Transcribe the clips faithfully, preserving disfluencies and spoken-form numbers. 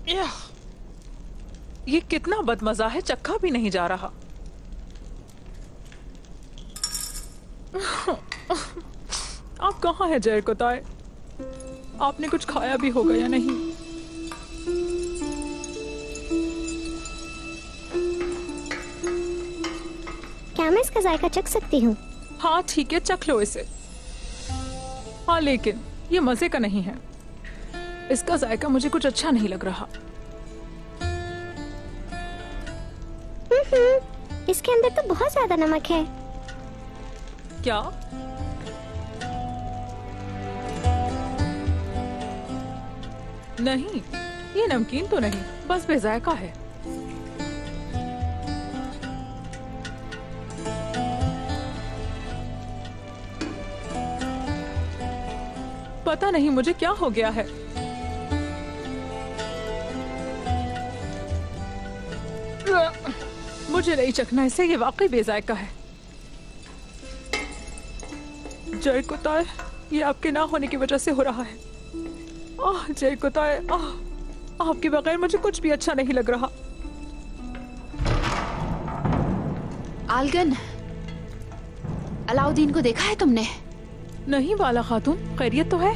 ये कितना बदमजा है, चक्का भी नहीं जा रहा। आप कहाँ हैं जय कोताय? आपने कुछ खाया भी होगा या नहीं? क्या मैं इसका जायका चख सकती हूँ? हाँ ठीक है, चख लो इसे। हाँ लेकिन ये मजे का नहीं है, इसका जायका मुझे कुछ अच्छा नहीं लग रहा। इसके अंदर तो बहुत ज्यादा नमक है। क्या? नहीं, ये नमकीन तो नहीं, बस बेजायका है। पता नहीं मुझे क्या हो गया है। मुझे नहीं चखना इसे, ये वाकई बेजायका है। जय कोताय, ये आपके ना होने की वजह से हो रहा है। आह जय कोताय, आह, आपके बगैर मुझे कुछ भी अच्छा नहीं लग रहा। आलगन, अलाउद्दीन को देखा है तुमने? नहीं वाला खातून, खैरियत तो है?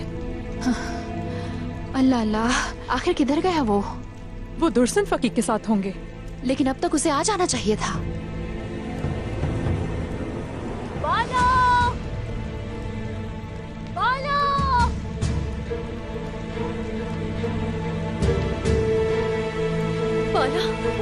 अल्लाह अल्लाह, आखिर किधर गया वो? वो दुर्सन फकीर के साथ होंगे। लेकिन अब तक उसे आ जाना चाहिए था। बाला! बाला! बाला!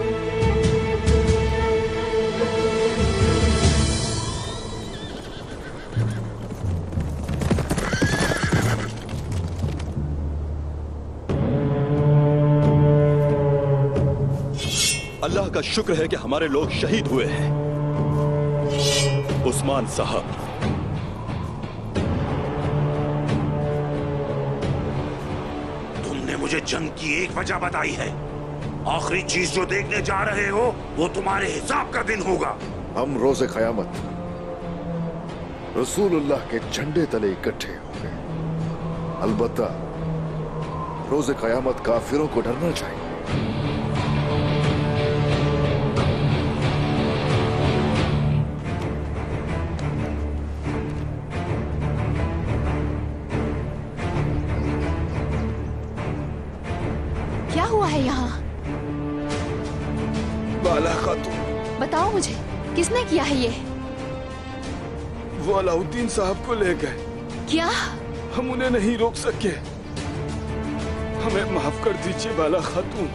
अल्लाह का शुक्र है कि हमारे लोग शहीद हुए हैं। उस्मान साहब, तुमने मुझे जंग की एक वजह बताई है। आखिरी चीज जो देखने जा रहे हो वो तुम्हारे हिसाब का दिन होगा। हम रोज़े क़यामत रसूलुल्लाह के झंडे तले इकट्ठे होंगे। अलबत्ता रोज़े क़यामत काफिरों को डरना चाहिए। क्या हुआ है यहाँ? बाला खातून, बताओ मुझे, किसने किया है ये? वो अलाउद्दीन साहब को ले गए। क्या? हम उन्हें नहीं रोक सके। हमें माफ कर दीजिए बाला खातून।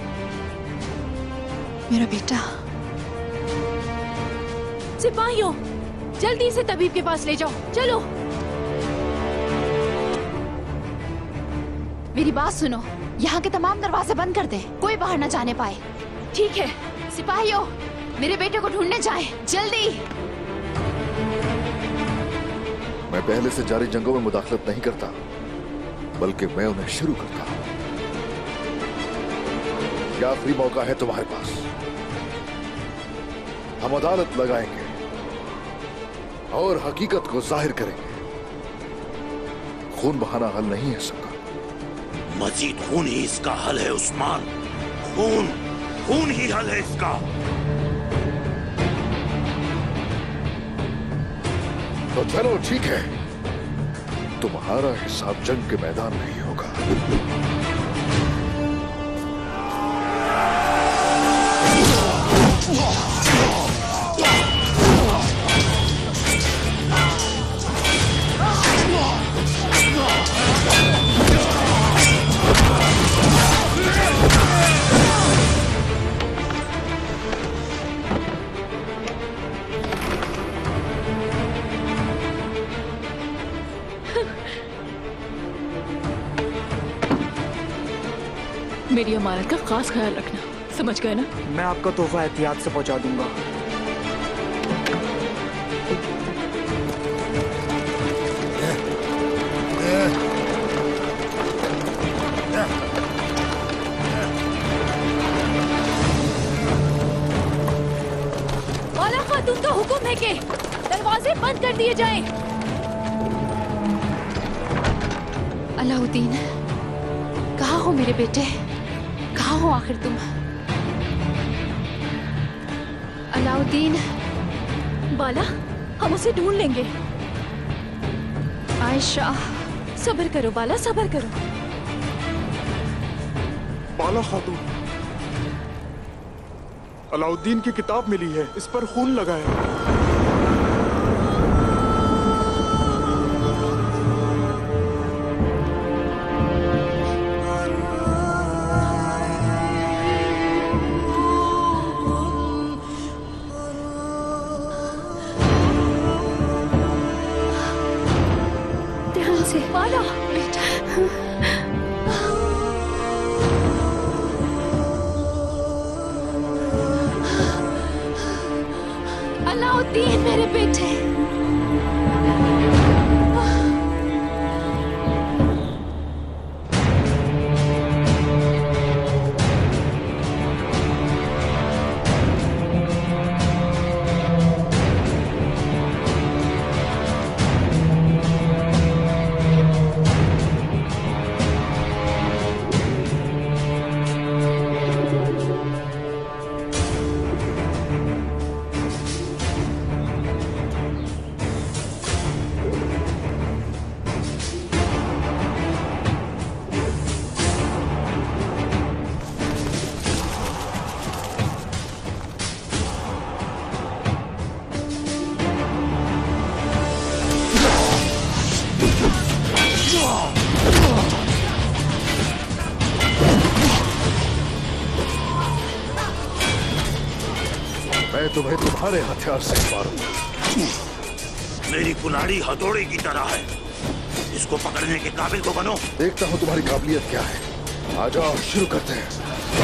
मेरा बेटा। सिपाहियों, जल्दी से तबीब के पास ले जाओ, चलो। मेरी बात सुनो, यहाँ के तमाम दरवाजे बंद कर दे, कोई बाहर न जाने पाए। ठीक है। सिपाहियों, मेरे बेटे को ढूंढने जाएं, जल्दी। मैं पहले से जारी जंगों में मुदाखलत नहीं करता, बल्कि मैं उन्हें शुरू करता हूँ। यह आखिरी मौका है तुम्हारे पास। हम अदालत लगाएंगे और हकीकत को जाहिर करेंगे। खून बहाना हल नहीं है सबका। मजीद खून ही इसका हल है उस्मान। खून खून ही हल है इसका। तो चलो ठीक है, तुम्हारा हिसाब जंग के मैदान में ही होगा। मेरी अमानत का खास ख्याल रखना, समझ गए ना? मैं आपका तोहफा एहतियात से पहुंचा दूंगा। वाला खातून का हुक्म है कि दरवाजे बंद कर दिए जाएं। अलाउद्दीन, कहाँ हो मेरे बेटे? कहाँ हो आखिर तुम? अलाउद्दीन। बाला, हम उसे ढूंढ लेंगे। आयशा। सब्र करो बाला, सब्र करो। बाला खातून, अलाउद्दीन की किताब मिली है, इस पर खून लगा है। ध्यान से। बाला, अलाउद्दीन मेरे बेटे। मैं तुम्हें तुम्हारे हथियार से मारूंगा। मेरी कुल्हाड़ी हथौड़े की तरह है, इसको पकड़ने के काबिल तो बनो। देखता हूँ तुम्हारी काबिलियत क्या है। आ जाओ, शुरू करते हैं।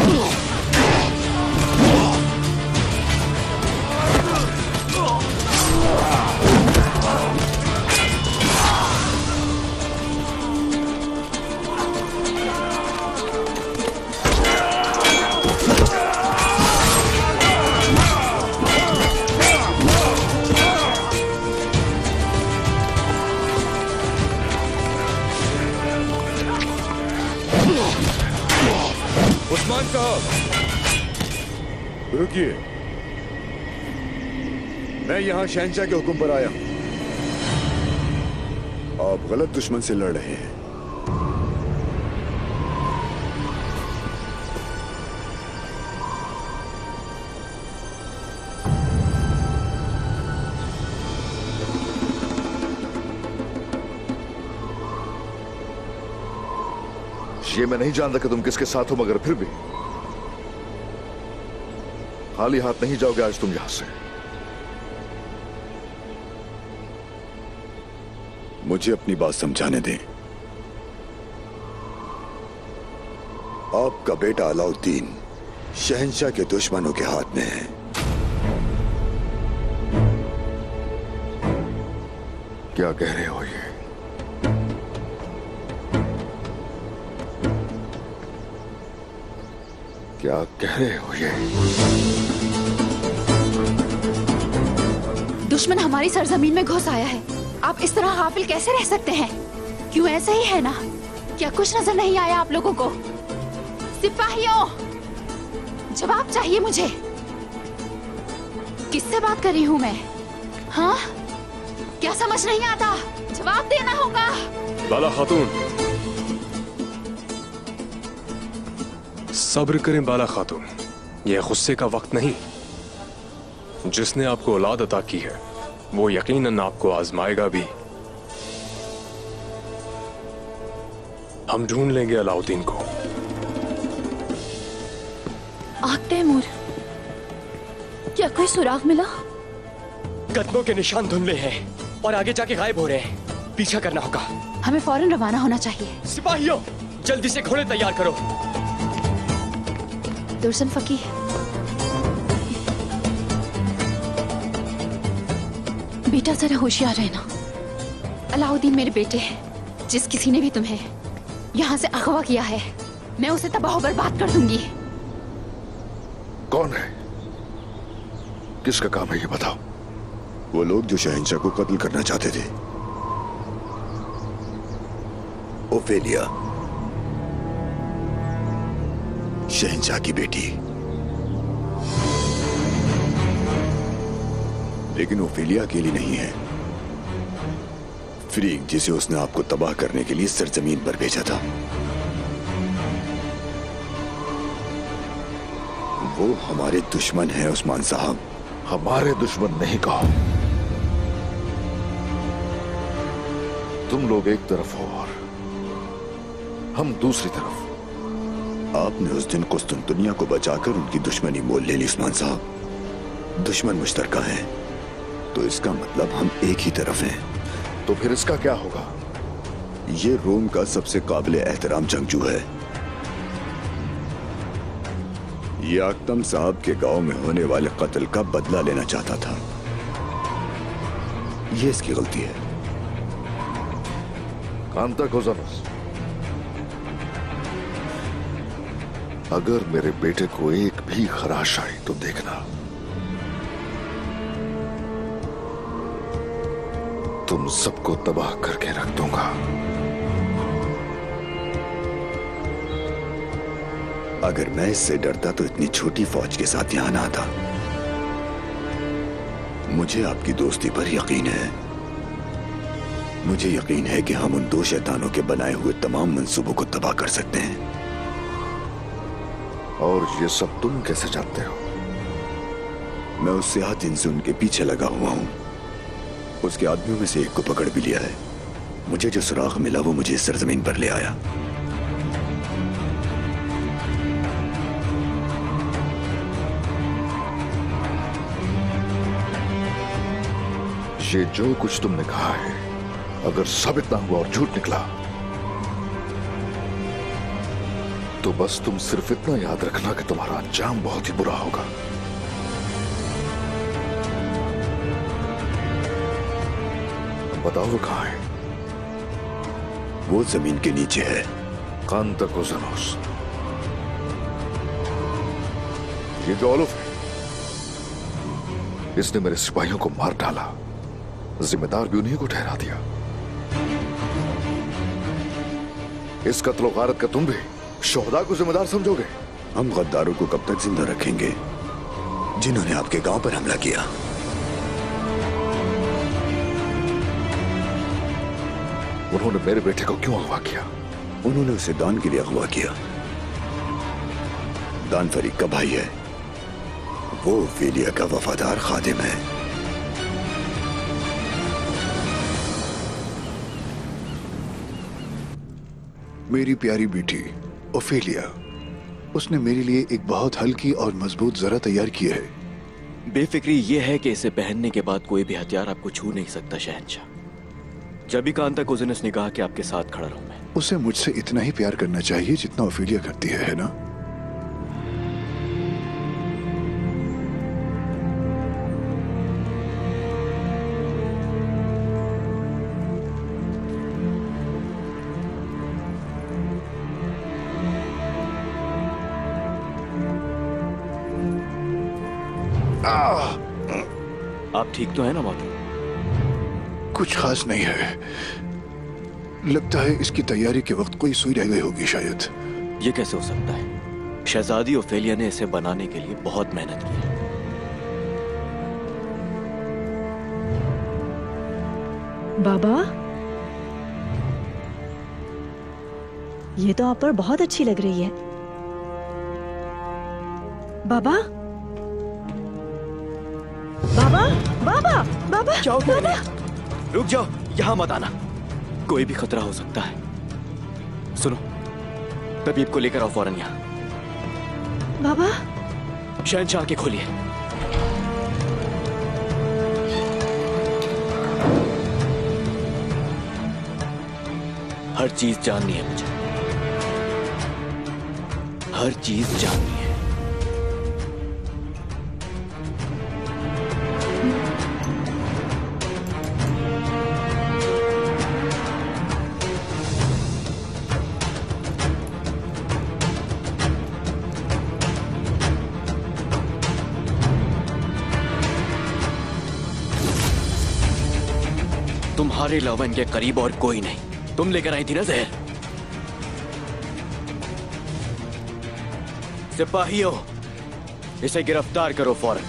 उस्मान साहब, रुकिए, मैं यहाँ शहंशाह के हुक्म पर आया हूँ। आप गलत दुश्मन से लड़ रहे हैं। ये मैं नहीं जानता कि तुम किसके साथ हो, मगर फिर भी खाली हाथ नहीं जाओगे आज तुम यहां से। मुझे अपनी बात समझाने दें। आपका बेटा अलाउद्दीन शहंशाह के दुश्मनों के हाथ में है। क्या कह रहे हो ये? क्या कह रहे हो ये? दुश्मन हमारी सरजमीन में घुस आया है। आप इस तरह गाफिल कैसे रह सकते हैं? क्यों, ऐसे ही है ना? क्या कुछ नजर नहीं आया आप लोगों को? सिपाहियों, जवाब चाहिए मुझे। किससे बात कर रही हूँ मैं? हाँ, क्या समझ नहीं आता? जवाब देना होगा। बाला खातून, सब्र करें बाला खातून, यह गुस्से का वक्त नहीं। जिसने आपको औलाद अता की है वो यकीनन आपको आजमाएगा भी। हम ढूंढ लेंगे अलाउद्दीन को। आग तैमूर, क्या कोई सुराग मिला? कदमों के निशान धुंधले हैं और आगे जाके गायब हो रहे हैं। पीछा करना होगा। हमें फौरन रवाना होना चाहिए। सिपाहियों, जल्दी से घोड़े तैयार करो। दुर्सन फकीह, बेटा जरा होशियार रहना। अलाउद्दीन मेरे बेटे हैं। जिस किसी ने भी तुम्हें यहाँ से अगवा किया है, मैं उसे तबाह बर्बाद कर दूंगी। कौन है? किसका काम है ये बताओ। वो लोग जो शहंशाह को कत्ल करना चाहते थे। ओफेलिया, शहंशाह की बेटी, लेकिन ओफेलिया अकेली नहीं है। फ्रीक, जिसे उसने आपको तबाह करने के लिए सरजमीन पर भेजा था, वो हमारे दुश्मन है उस्मान साहब। हमारे दुश्मन नहीं कहो। तुम लोग एक तरफ हो और हम दूसरी तरफ। आपने उस दिन कुस्तुनतुनिया को बचाकर उनकी दुश्मनी मोल ले ली उस्मान साहब। दुश्मन मुश्तरका है तो इसका मतलब हम एक ही तरफ हैं। तो फिर इसका क्या होगा? ये रोम का सबसे काबिल एहतराम जंगजू है। ये आक्तम साहब के गांव में होने वाले कत्ल का बदला लेना चाहता था। ये इसकी गलती है। कांताकोजानोस, अगर मेरे बेटे को एक भी खराश आई तो देखना, तुम सबको तबाह करके रख दूंगा। अगर मैं इससे डरता तो इतनी छोटी फौज के साथ यहां ना आता। मुझे आपकी दोस्ती पर यकीन है। मुझे यकीन है कि हम उन दो शैतानों के बनाए हुए तमाम मंसूबों को तबाह कर सकते हैं। और ये सब तुम कैसे जानते हो? मैं उससे आठ दिन से उनके पीछे लगा हुआ हूं। उसके आदमियों में से एक को पकड़ भी लिया है। मुझे जो सुराग मिला वो मुझे इस सरजमीन पर ले आया। ये जो कुछ तुमने कहा है, अगर साबित ना हुआ और झूठ निकला, तो बस तुम सिर्फ इतना याद रखना कि तुम्हारा अंजाम बहुत ही बुरा होगा। बताओ वो कहां है? वो जमीन के नीचे है। कांताकोजानोस, ये जो ओलुफ है, इसने मेरे सिपाहियों को मार डाला। जिम्मेदार भी उन्हीं को ठहरा दिया। इस कत्ल गारत का तुम भी शोहदा को जिम्मेदार समझोगे? हम गद्दारों को कब तक जिंदा रखेंगे जिन्होंने आपके गांव पर हमला किया? उन्होंने मेरे बेटे को क्यों अगवा किया? उन्होंने उसे दान के लिए अगवा किया। दान फरीक का भाई है। वो ओफेलिया का वफादार खादिम है। मेरी प्यारी बेटी ओफेलिया, उसने मेरे लिए एक बहुत हल्की और मजबूत जरा तैयार की है। बेफिक्री ये है कि इसे पहनने के बाद कोई भी हथियार आपको छू नहीं सकता शहंशाह। जब भी कांताकोजानोस ने कहा कि आपके साथ खड़ा रहूं मैं। उसे मुझसे इतना ही प्यार करना चाहिए जितना ओफेलिया करती है, है ना? आप ठीक तो है ना मोती? कुछ खास नहीं है। लगता है इसकी तैयारी के वक्त कोई सुई रह गई होगी शायद। ये कैसे हो सकता है? शहजादी ओफेलिया ने इसे बनाने के लिए बहुत मेहनत की है। बाबा, ये तो आप पर बहुत अच्छी लग रही है। बाबा, बाबा, बाबा, बाबा, जाओ बाबा, रुक जाओ, यहां मत आना। कोई भी खतरा हो सकता है। सुनो, तबीब को लेकर आओ फौरन यहां। बाबा, शहंशाह के खोलिए। हर चीज जाननी है मुझे, हर चीज जाननी है। तुम्हारे अलावा इनके करीब और कोई नहीं। तुम लेकर आई थी ना जहर? सिपाहियों, इसे गिरफ्तार करो फौरन।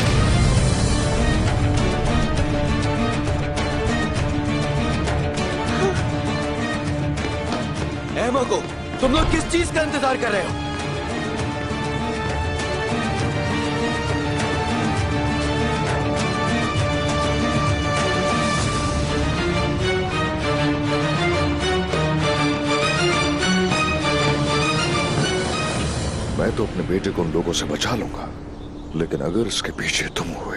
एमा को, तुम लोग किस चीज का इंतजार कर रहे हो? मैं तो अपने बेटे को उन लोगों से बचा लूंगा, लेकिन अगर इसके पीछे तुम हुए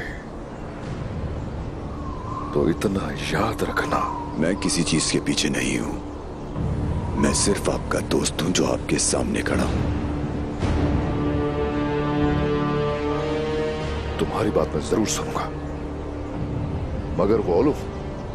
तो इतना याद रखना, मैं किसी चीज के पीछे नहीं हूं। मैं सिर्फ आपका दोस्त हूं जो आपके सामने खड़ा हूं। तुम्हारी बात मैं जरूर सुनूंगा, मगर वो ओलुफ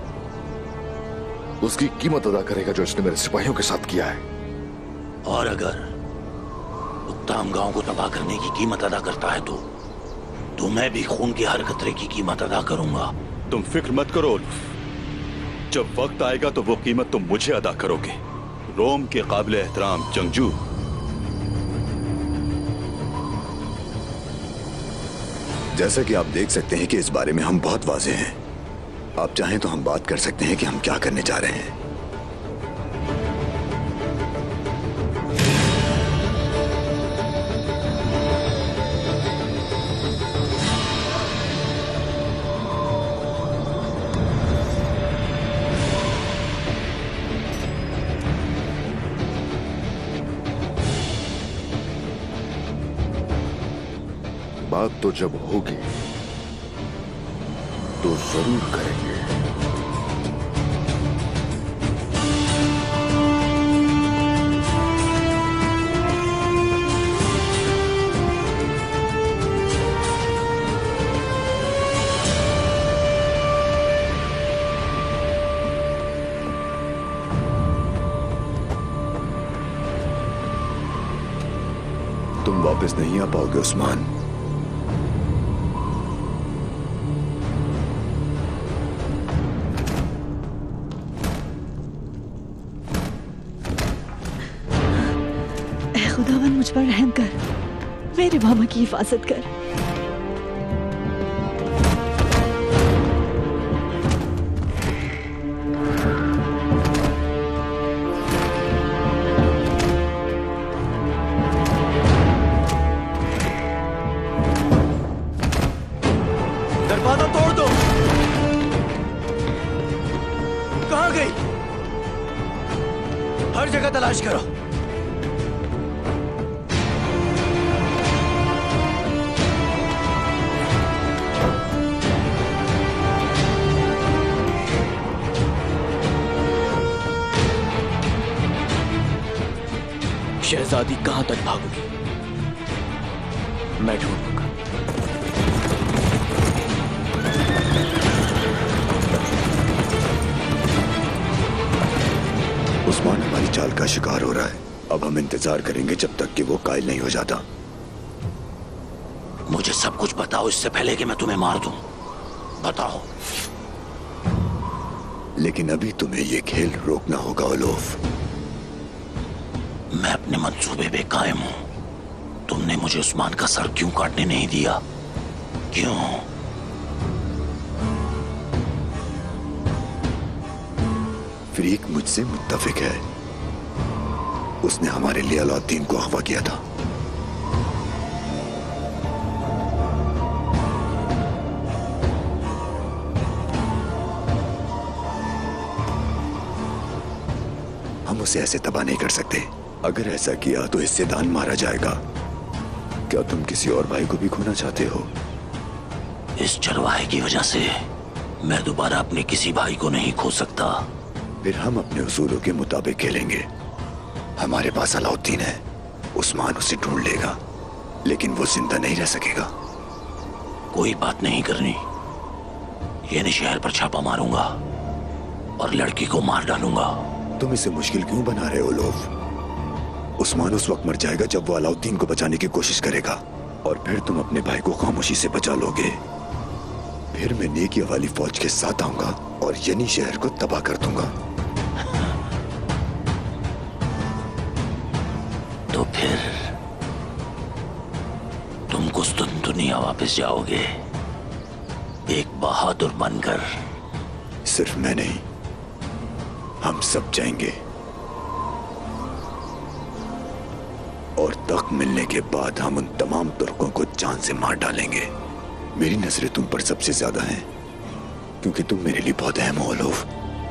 उसकी कीमत अदा करेगा जो इसने मेरे सिपाहियों के साथ किया है। और अगर उत्तम गांव को तबाह करने की कीमत अदा करता है तो तो मैं भी खून की हर कतरे की कीमत अदा करूंगा। तुम फिक्र मत करो ओलुफ, जब वक्त आएगा तो वो कीमत तुम मुझे अदा करोगे। रोम के काबिल एहतराम जंगजू। जैसा कि आप देख सकते हैं कि इस बारे में हम बहुत वाज़ेह हैं। आप चाहें तो हम बात कर सकते हैं कि हम क्या करने जा रहे हैं। बात तो जब होगी तो जरूर करेंगे। तुम वापस नहीं आ पाओगे उस्मान। खुदावन मुझ पर रहम कर, मेरे मामा की हिफाजत कर। दरवाजा तोड़ दो। कहां गई? हर जगह तलाश करो। शहजादी कहां तक भागोगी? मैं ढूंढूंगा। उस्मान हमारी चाल का शिकार हो रहा है। अब हम इंतजार करेंगे जब तक कि वो कायल नहीं हो जाता। मुझे सब कुछ बताओ इससे पहले कि मैं तुम्हें मार दूं। बताओ। लेकिन अभी तुम्हें ये खेल रोकना होगा ओलोफ। मैं अपने मंसूबे पे कायम हूं। तुमने मुझे उस्मान का सर क्यों काटने नहीं दिया? क्यों? फ्रीक मुझसे मुत्तफिक है। उसने हमारे लिए अलाउद्दीन को अगवा किया था। हम उसे ऐसे तबाह नहीं कर सकते। अगर ऐसा किया तो इससे दान मारा जाएगा। क्या तुम किसी और भाई को भी खोना चाहते हो? इस चरवाहे की वजह से मैं दोबारा अपने किसी भाई को नहीं खो सकता। फिर हम अपने उसूलों के मुताबिक खेलेंगे। हमारे पास अलाउद्दीन है, उस्मान उसे ढूंढ लेगा, लेकिन वो जिंदा नहीं रह सकेगा। कोई बात नहीं करनी। ये शहर पर छापा मारूंगा और लड़की को मार डालूंगा। तुम इसे मुश्किल क्यों बना रहे हो लोग? उस्मान उस वक्त मर जाएगा जब वो अलाउद्दीन को बचाने की कोशिश करेगा, और फिर तुम अपने भाई को खामोशी से बचा लोगे। फिर मैं नेकिया वाली फौज के साथ आऊंगा और यनी शहर को तबाह कर दूंगा। तो फिर कुछ तुम दुनिया वापस जाओगे, एक बहादुर बनकर। सिर्फ मैं नहीं, हम सब जाएंगे। और तख्त मिलने के बाद हम उन तमाम तुर्कों को जान से मार डालेंगे। मेरी नजरें तुम पर सबसे ज्यादा हैं, क्योंकि तुम मेरे लिए बहुत अहम हो ओलोफ।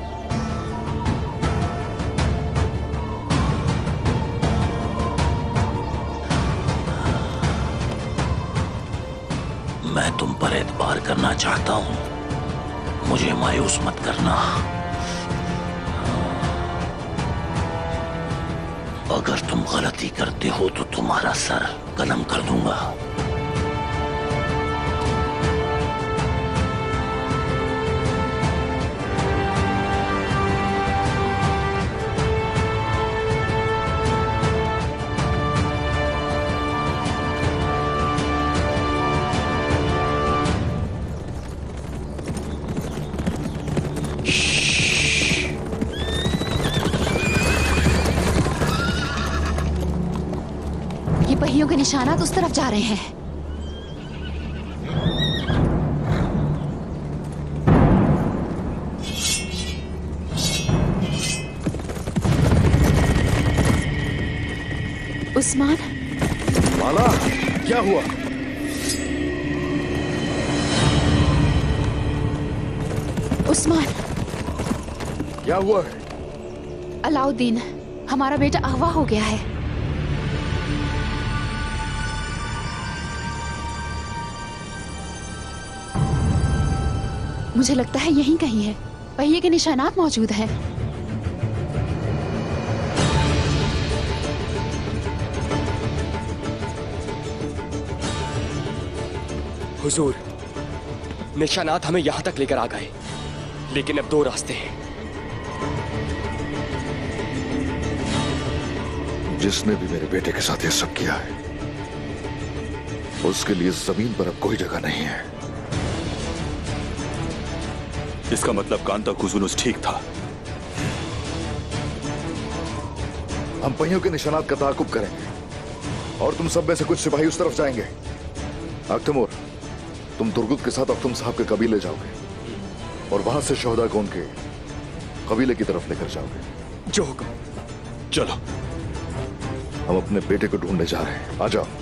मैं तुम पर एतबार करना चाहता हूं, मुझे मायूस मत करना। अगर तुम गलती करते हो तो तुम्हारा सर कलम कर दूंगा। पहियों के निशानात उस तरफ जा रहे हैं। उस्मान, माला, क्या हुआ? उस्मान, क्या हुआ है? अलाउद्दीन, हमारा बेटा अगवा हो गया है। मुझे लगता है यहीं कहीं है। पहिए के निशानात मौजूद हैं। हुजूर, निशानात हमें यहां तक लेकर आ गए, लेकिन अब दो रास्ते हैं। जिसने भी मेरे बेटे के साथ ये सब किया है, उसके लिए जमीन पर अब कोई जगह नहीं है। इसका मतलब कांता कुजुनुस ठीक था। हम पहियों के निशानात का ताकुब करेंगे और तुम सब में से कुछ सिपाही उस तरफ जाएंगे। अख्तमोर, तुम तुर्गुत के साथ अख्तुम साहब के कबीले जाओगे और वहां से शोहदा को उनके कबीले की तरफ लेकर जाओगे। जो हुक्म। चलो, हम अपने बेटे को ढूंढने जा रहे हैं। आ जाओ।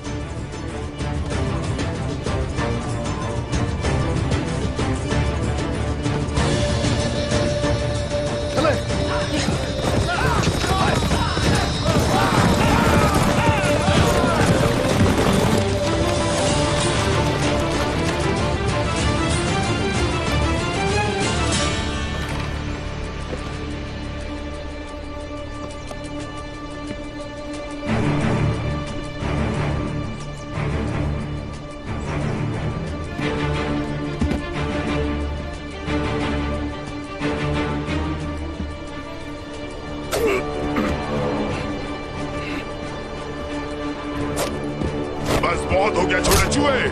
बहुत हो गया छोटे चूहे।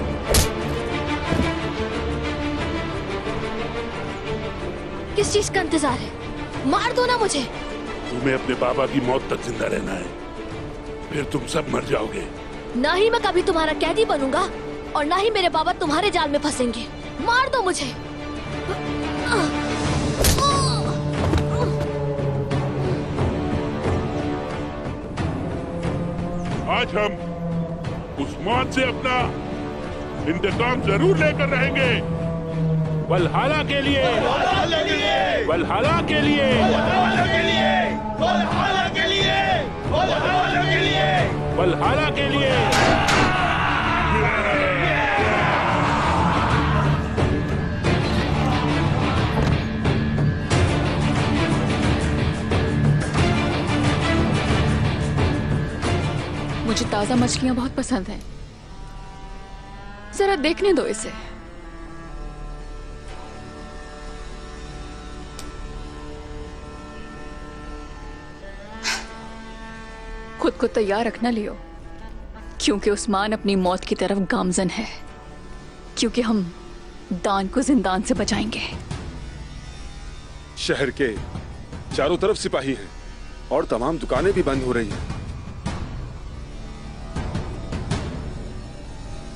किस चीज का इंतजार है? मार दो ना मुझे। तुम्हें अपने बाबा की मौत तक जिंदा रहना है, फिर तुम सब मर जाओगे। ना ही मैं कभी तुम्हारा कैदी बनूंगा और ना ही मेरे बाबा तुम्हारे जाल में फंसेंगे। मार दो मुझे। आज हम उस्मान से अपना इंतकाम जरूर लेकर रहेंगे। वल्हाला के लिए, वल्हाला के लिए, वल्हाला के लिए, वल्हाला के लिए, वल्हाला के लिए, वल्हाला के लिए, वल्हाला के लिए। मुझे ताजा मछलियां बहुत पसंद हैं। जरा देखने दो इसे। खुद को तैयार रखना लियो, क्योंकि उस्मान अपनी मौत की तरफ गामजन है। क्योंकि हम दान को जिंदान से बचाएंगे। शहर के चारों तरफ सिपाही हैं और तमाम दुकानें भी बंद हो रही हैं।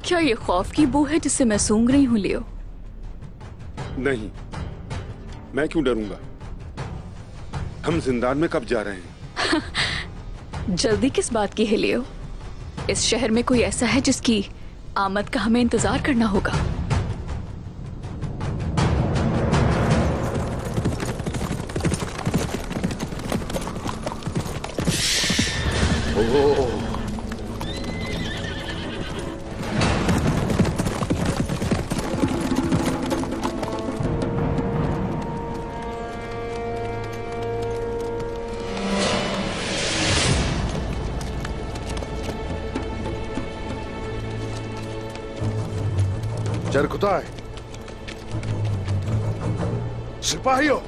क्या ये खौफ की बू है जिससे मैं सूंघ रही हूँ लियो? नहीं, मैं क्यों डरूंगा? हम जिंदान में कब जा रहे हैं? जल्दी किस बात की है लियो? इस शहर में कोई ऐसा है जिसकी आमद का हमें इंतजार करना होगा। ओह, चरकुताय, सिपाहियों,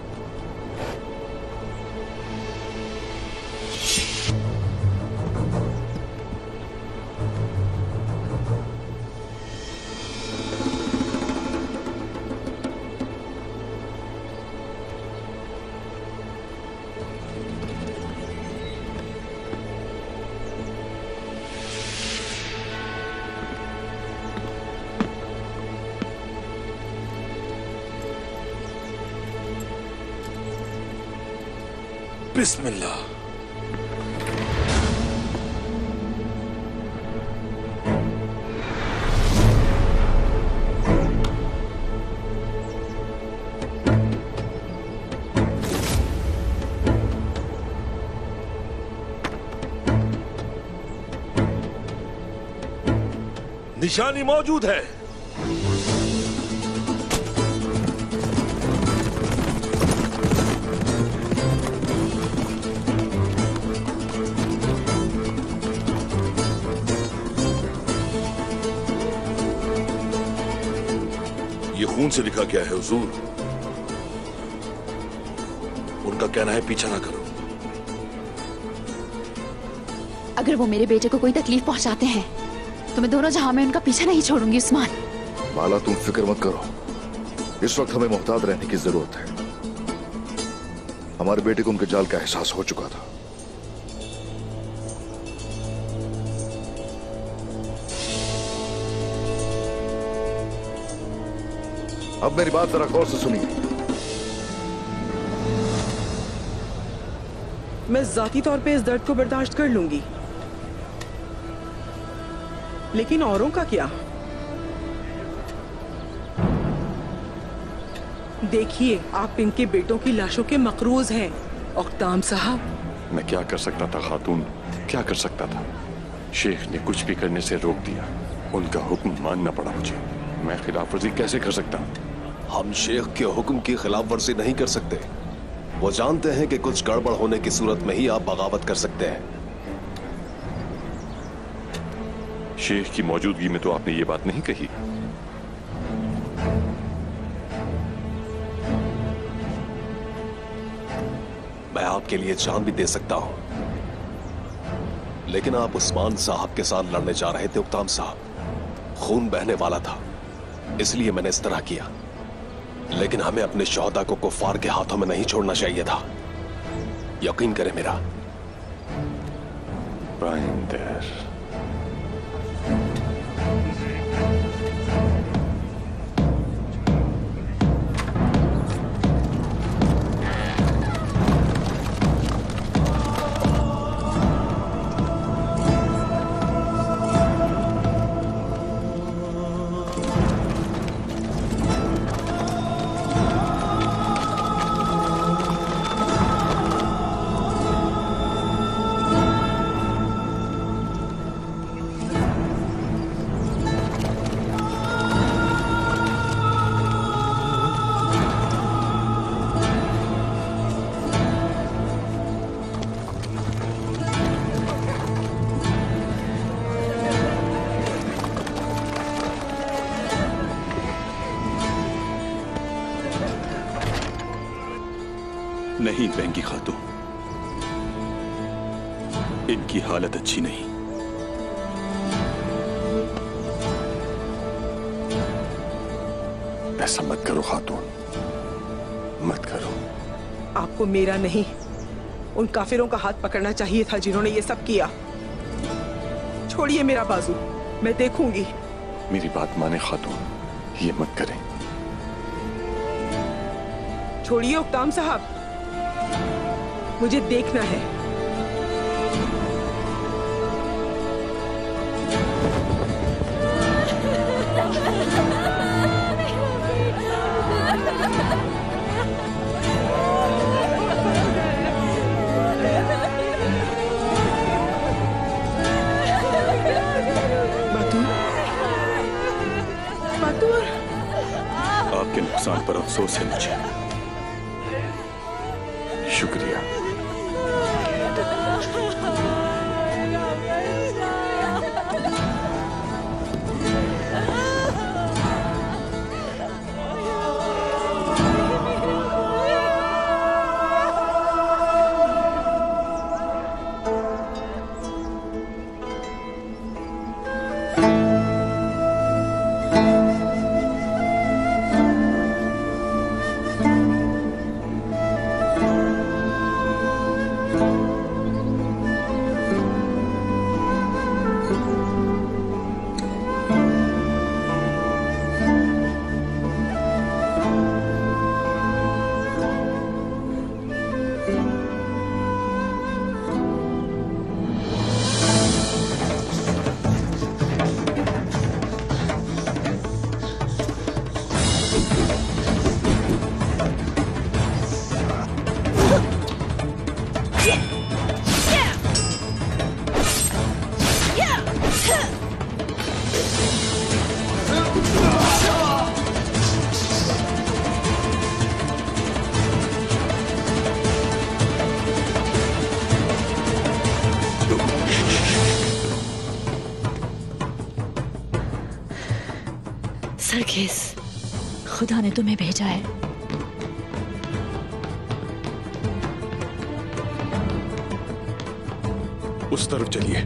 बिस्मिल्लाह। निशानी मौजूद है। ये खून से लिखा क्या है हुजूर? उनका कहना है पीछा ना करो। अगर वो मेरे बेटे को कोई तकलीफ पहुंचाते हैं तो मैं दोनों जहां में उनका पीछा नहीं छोड़ूंगी उस्मान। माला, तुम फिक्र मत करो। इस वक्त हमें मोहतात रहने की जरूरत है। हमारे बेटे को उनके जाल का एहसास हो चुका था। अब मेरी बात जरा गौर से सुनिए। मैं जाती तौर पे इस दर्द को बर्दाश्त कर लूंगी, लेकिन औरों का क्या? देखिए, आप इनके बेटों की लाशों के मकरूज हैं। औकताम साहब, मैं क्या कर सकता था खातून, क्या कर सकता था? शेख ने कुछ भी करने से रोक दिया। उनका हुक्म मानना पड़ा मुझे। मैं खिलाफ वर्जी कैसे कर सकता? हम शेख के हुक्म की खिलाफ वर्जी नहीं कर सकते। वो जानते हैं कि कुछ गड़बड़ होने की सूरत में ही आप बगावत कर सकते हैं। शेख की मौजूदगी में तो आपने ये बात नहीं कही। मैं आपके लिए जान भी दे सकता हूं, लेकिन आप उस्मान साहब के साथ लड़ने जा रहे थे उक्ताम साहब। खून बहने वाला था, इसलिए मैंने इस तरह किया। लेकिन हमें अपने शोहदा को कुफार के हाथों में नहीं छोड़ना चाहिए था। यकीन करें मेरा। बाइंदर, नहीं बहंगी खातून, इनकी हालत अच्छी नहीं। ऐसा मत करो खातून, मत करो। आपको मेरा नहीं, उन काफिरों का हाथ पकड़ना चाहिए था जिन्होंने ये सब किया। छोड़िए मेरा बाजू, मैं देखूंगी मेरी बात माने खातून, ये मत करें। छोड़िए उक्ताम साहब, मुझे देखना है। आपके नुकसान पर अफसोस है मुझे। शुक्रिया। सरखेज, खुदा ने तुम्हें भेजा है। उस तरफ चलिए।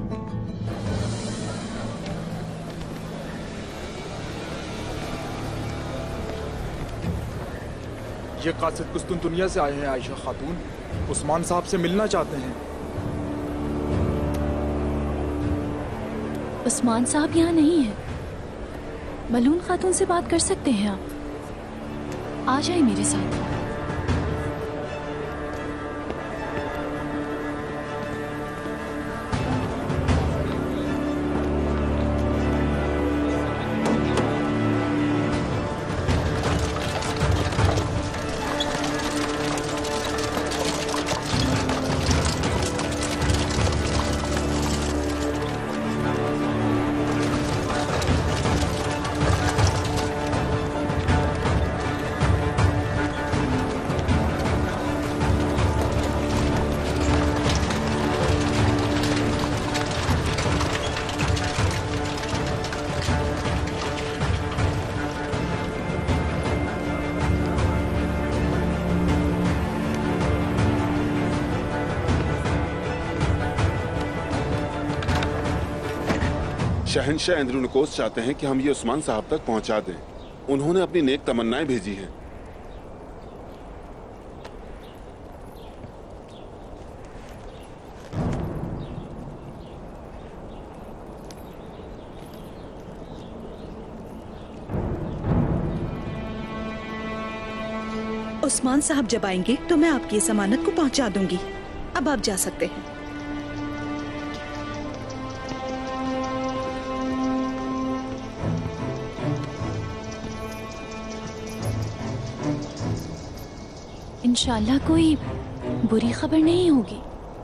ये कासिद कुस्तुनतुनिया से आए हैं आयशा खातून, उस्मान साहब से मिलना चाहते हैं। उस्मान साहब यहाँ नहीं है। मलून खातून से बात कर सकते हैं आप। आ जाए मेरे साथ। शहंशाह एंद्रुनकोस चाहते हैं कि हम ये उस्मान साहब तक पहुंचा दें। उन्होंने अपनी नेक तमन्नाएं भेजी हैं। उस्मान साहब जब आएंगे तो मैं आपकी इस अमानत को पहुंचा दूंगी। अब आप जा सकते हैं। इंशाल्लाह कोई बुरी खबर नहीं होगी।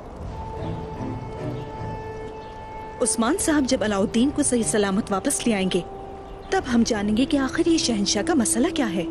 उस्मान साहब जब अलाउद्दीन को सही सलामत वापस ले आएंगे तब हम जानेंगे कि आखिर ये शहंशाह का मसला क्या है।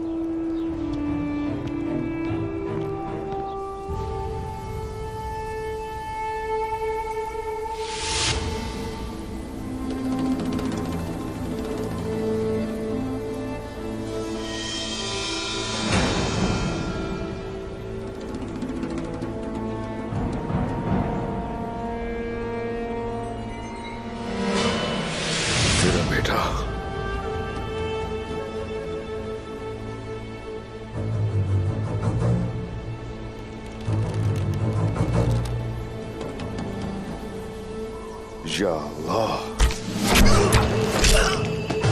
या अल्लाह।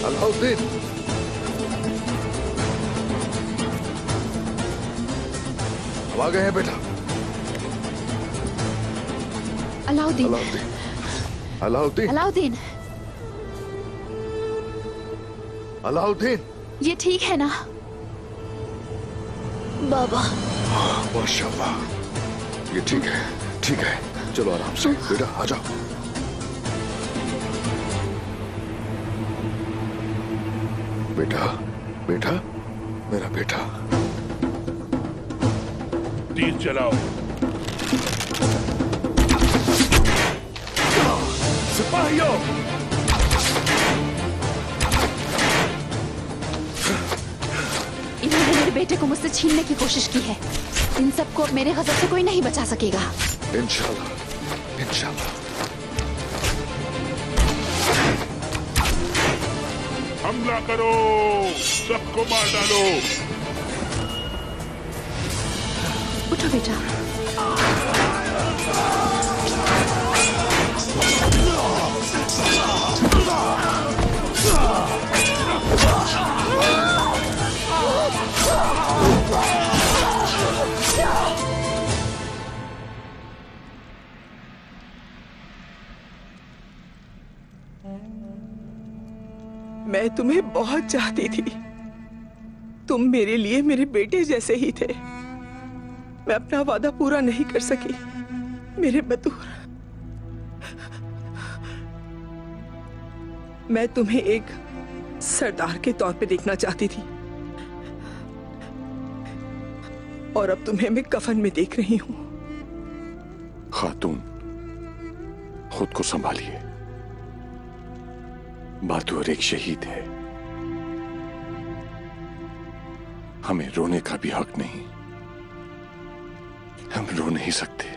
अलाउद्दीन, हम आ गए हैं बेटा। अलाउद्दीन, अलाउद्दीन, अलाउद्दीन, अलाउद्दीन, अलाउद्दीन, ये ठीक है ना? बाबा, माशाल्लाह, ये ठीक है, ठीक है। चलो आराम से बेटा, आ जाओ। बेटा, बेटा, मेरा बेटा। तीर चलाओ। सिपाहियों, इन्होंने मेरे बेटे को मुझसे छीनने की कोशिश की है। इन सबको अब मेरे गजब से कोई नहीं बचा सकेगा। इंशाल्लाह, इंशाल्लाह। हमला करो, सबको मार डालो। उठो बेटा। मैं तुम्हें बहुत चाहती थी। तुम मेरे लिए मेरे बेटे जैसे ही थे। मैं अपना वादा पूरा नहीं कर सकी मेरे बतूर। मैं तुम्हें एक सरदार के तौर पे देखना चाहती थी और अब तुम्हें मैं कफन में देख रही हूं। खातून, खुद को संभालिए। बहादुर एक शहीद है, हमें रोने का भी हक नहीं। हम रो नहीं सकते।